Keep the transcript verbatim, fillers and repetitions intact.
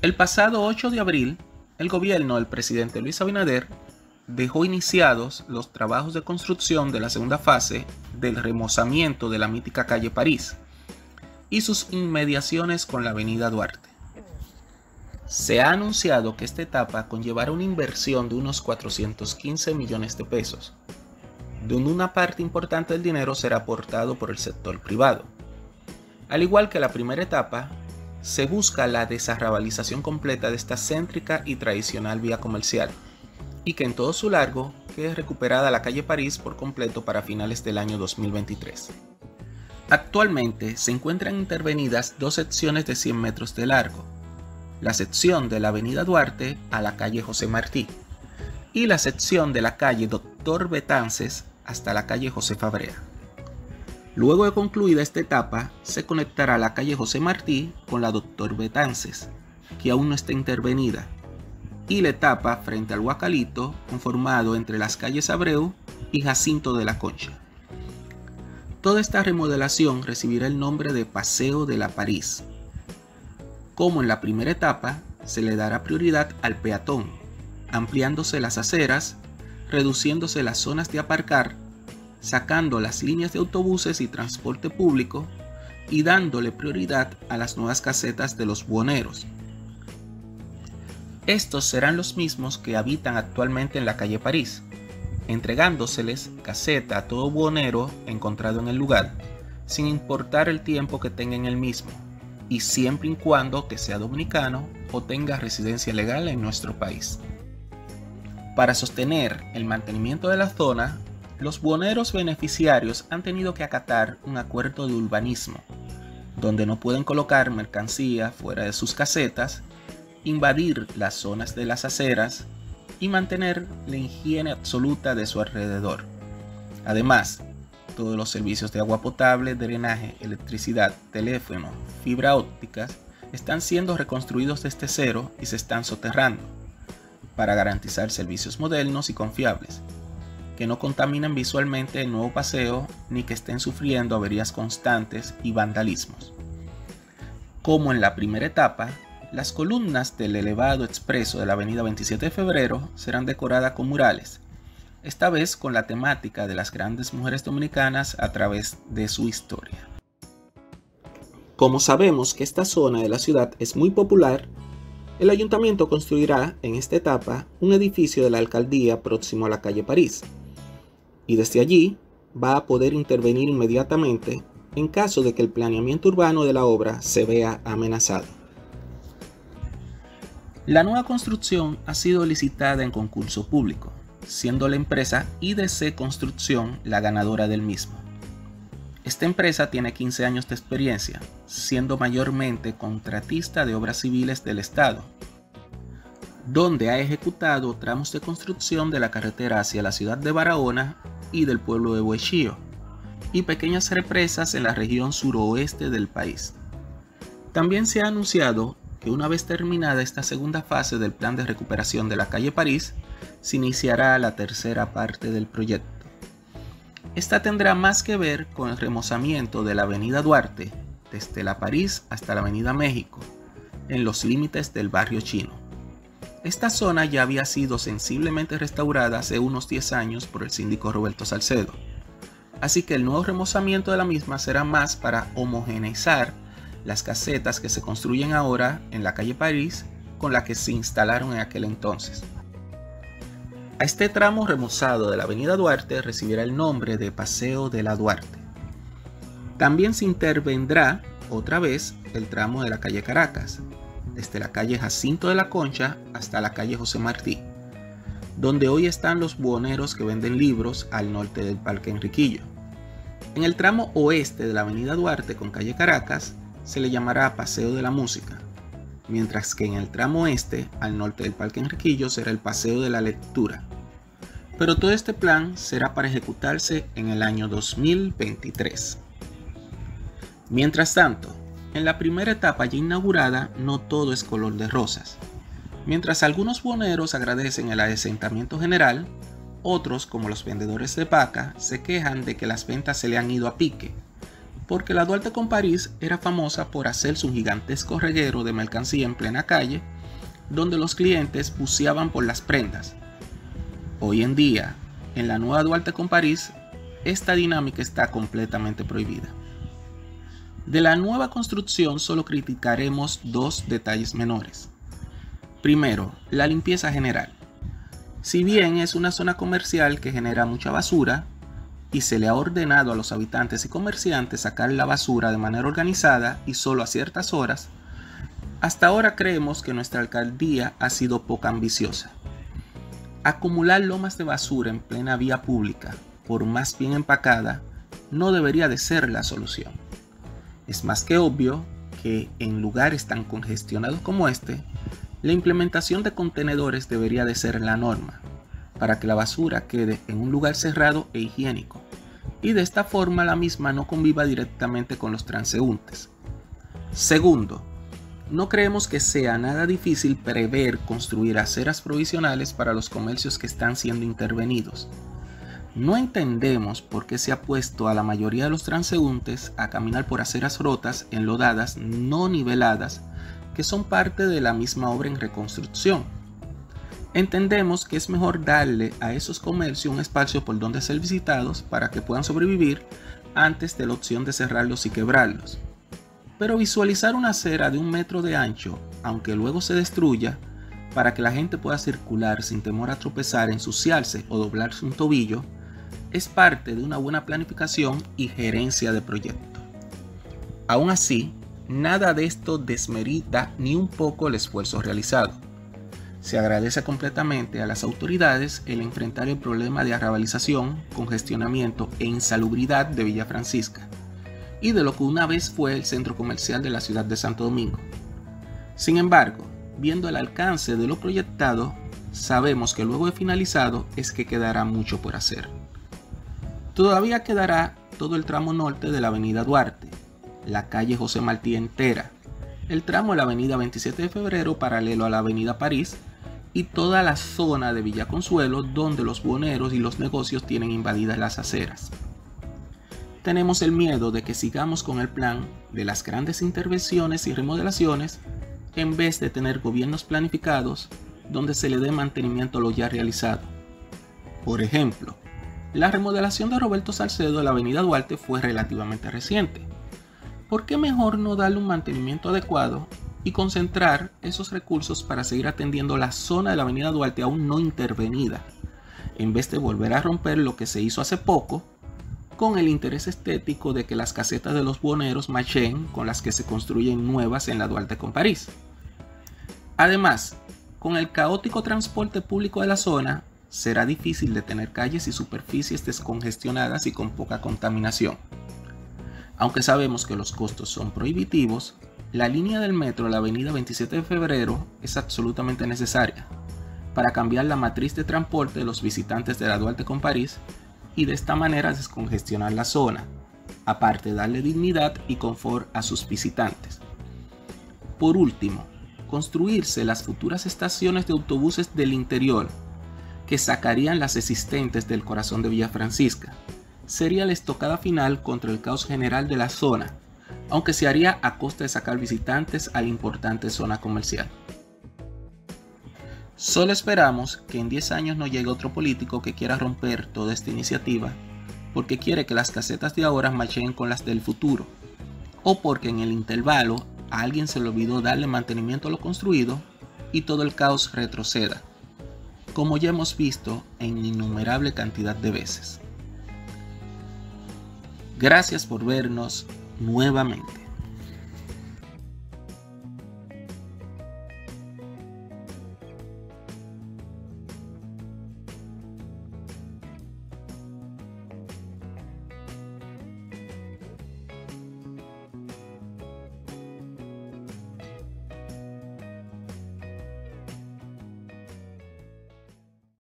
El pasado ocho de abril, el gobierno del presidente Luis Abinader dejó iniciados los trabajos de construcción de la segunda fase del remozamiento de la mítica calle París y sus inmediaciones con la avenida Duarte. Se ha anunciado que esta etapa conllevará una inversión de unos cuatrocientos quince millones de pesos, donde una parte importante del dinero será aportado por el sector privado. Al igual que la primera etapa, se busca la desarrabalización completa de esta céntrica y tradicional vía comercial, y que en todo su largo quede recuperada la calle París por completo para finales del año dos mil veintitrés. Actualmente se encuentran intervenidas dos secciones de cien metros de largo, la sección de la avenida Duarte a la calle José Martí y la sección de la calle Doctor Betances hasta la calle Josefa Brea. Luego de concluida esta etapa, se conectará la calle José Martí con la Doctor Betances, que aún no está intervenida, y la etapa frente al Guacalito, conformado entre las calles Abreu y Jacinto de la Concha. Toda esta remodelación recibirá el nombre de Paseo de la París. Como en la primera etapa, se le dará prioridad al peatón, ampliándose las aceras, reduciéndose las zonas de aparcar, sacando las líneas de autobuses y transporte público y dándole prioridad a las nuevas casetas de los buhoneros. Estos serán los mismos que habitan actualmente en la calle París, entregándoseles caseta a todo buhonero encontrado en el lugar, sin importar el tiempo que tenga en el mismo, y siempre y cuando que sea dominicano o tenga residencia legal en nuestro país. Para sostener el mantenimiento de la zona, los buhoneros beneficiarios han tenido que acatar un acuerdo de urbanismo, donde no pueden colocar mercancía fuera de sus casetas, invadir las zonas de las aceras y mantener la higiene absoluta de su alrededor. Además, todos los servicios de agua potable, drenaje, electricidad, teléfono, fibra ópticas están siendo reconstruidos desde cero y se están soterrando para garantizar servicios modernos y confiables, que no contaminen visualmente el nuevo paseo ni que estén sufriendo averías constantes y vandalismos. Como en la primera etapa, las columnas del elevado expreso de la avenida veintisiete de febrero serán decoradas con murales, esta vez con la temática de las grandes mujeres dominicanas a través de su historia. Como sabemos que esta zona de la ciudad es muy popular, el ayuntamiento construirá en esta etapa un edificio de la alcaldía próximo a la calle París, y desde allí va a poder intervenir inmediatamente en caso de que el planeamiento urbano de la obra se vea amenazado. La nueva construcción ha sido licitada en concurso público, siendo la empresa I D C Construcción la ganadora del mismo. Esta empresa tiene quince años de experiencia, siendo mayormente contratista de obras civiles del Estado, donde ha ejecutado tramos de construcción de la carretera hacia la ciudad de Barahona y del pueblo de Boechío, y pequeñas represas en la región suroeste del país. También se ha anunciado que una vez terminada esta segunda fase del plan de recuperación de la calle París, se iniciará la tercera parte del proyecto. Esta tendrá más que ver con el remozamiento de la avenida Duarte, desde la París hasta la avenida México, en los límites del barrio chino. Esta zona ya había sido sensiblemente restaurada hace unos diez años por el síndico Roberto Salcedo, así que el nuevo remozamiento de la misma será más para homogeneizar las casetas que se construyen ahora en la calle París con las que se instalaron en aquel entonces. A este tramo remozado de la avenida Duarte recibirá el nombre de Paseo de la Duarte. También se intervendrá otra vez el tramo de la calle Caracas, desde la calle Jacinto de la Concha hasta la calle José Martí, donde hoy están los buhoneros que venden libros al norte del Parque Enriquillo. En el tramo oeste de la avenida Duarte con calle Caracas se le llamará Paseo de la Música, mientras que en el tramo este, al norte del Parque Enriquillo, será el Paseo de la Lectura. Pero todo este plan será para ejecutarse en el año dos mil veintitrés. Mientras tanto, en la primera etapa ya inaugurada, no todo es color de rosas. Mientras algunos buhoneros agradecen el asentamiento general, otros, como los vendedores de vaca, se quejan de que las ventas se le han ido a pique, porque la Duarte con París era famosa por hacerse un gigantesco reguero de mercancía en plena calle donde los clientes buceaban por las prendas. Hoy en día, en la nueva Duarte con París, esta dinámica está completamente prohibida. De la nueva construcción solo criticaremos dos detalles menores. Primero, la limpieza general. Si bien es una zona comercial que genera mucha basura y se le ha ordenado a los habitantes y comerciantes sacar la basura de manera organizada y solo a ciertas horas, hasta ahora creemos que nuestra alcaldía ha sido poco ambiciosa. Acumular lomas de basura en plena vía pública, por más bien empacada, no debería de ser la solución. Es más que obvio que en lugares tan congestionados como este, la implementación de contenedores debería de ser la norma, para que la basura quede en un lugar cerrado e higiénico, y de esta forma la misma no conviva directamente con los transeúntes. Segundo, no creemos que sea nada difícil prever construir aceras provisionales para los comercios que están siendo intervenidos. No entendemos por qué se ha puesto a la mayoría de los transeúntes a caminar por aceras rotas, enlodadas, no niveladas, que son parte de la misma obra en reconstrucción. Entendemos que es mejor darle a esos comercios un espacio por donde ser visitados para que puedan sobrevivir antes de la opción de cerrarlos y quebrarlos. Pero visualizar una acera de un metro de ancho, aunque luego se destruya, para que la gente pueda circular sin temor a tropezar, ensuciarse o doblarse un tobillo, es parte de una buena planificación y gerencia de proyecto. Aún así, nada de esto desmerita ni un poco el esfuerzo realizado. Se agradece completamente a las autoridades el enfrentar el problema de arrabalización, congestionamiento e insalubridad de Villa Francisca y de lo que una vez fue el centro comercial de la ciudad de Santo Domingo. Sin embargo, viendo el alcance de lo proyectado, sabemos que luego de finalizado es que quedará mucho por hacer. Todavía quedará todo el tramo norte de la avenida Duarte, la calle José Martí entera, el tramo de la avenida veintisiete de febrero paralelo a la avenida París y toda la zona de Villa Consuelo donde los buhoneros y los negocios tienen invadidas las aceras. Tenemos el miedo de que sigamos con el plan de las grandes intervenciones y remodelaciones en vez de tener gobiernos planificados donde se le dé mantenimiento a lo ya realizado. Por ejemplo, la remodelación de Roberto Salcedo de la avenida Duarte fue relativamente reciente. ¿Por qué mejor no darle un mantenimiento adecuado y concentrar esos recursos para seguir atendiendo la zona de la avenida Duarte aún no intervenida, en vez de volver a romper lo que se hizo hace poco con el interés estético de que las casetas de los buhoneros machen con las que se construyen nuevas en la Duarte con París? Además, con el caótico transporte público de la zona, será difícil de tener calles y superficies descongestionadas y con poca contaminación. Aunque sabemos que los costos son prohibitivos, la línea del metro de la avenida veintisiete de febrero es absolutamente necesaria para cambiar la matriz de transporte de los visitantes de la Duarte con París y de esta manera descongestionar la zona, aparte de darle dignidad y confort a sus visitantes. Por último, construirse las futuras estaciones de autobuses del interior que sacarían las existentes del corazón de Villa Francisca. Sería la estocada final contra el caos general de la zona, aunque se haría a costa de sacar visitantes a la importante zona comercial. Solo esperamos que en diez años no llegue otro político que quiera romper toda esta iniciativa, porque quiere que las casetas de ahora machen con las del futuro, o porque en el intervalo a alguien se le olvidó darle mantenimiento a lo construido y todo el caos retroceda, como ya hemos visto en innumerable cantidad de veces. Gracias por vernos nuevamente.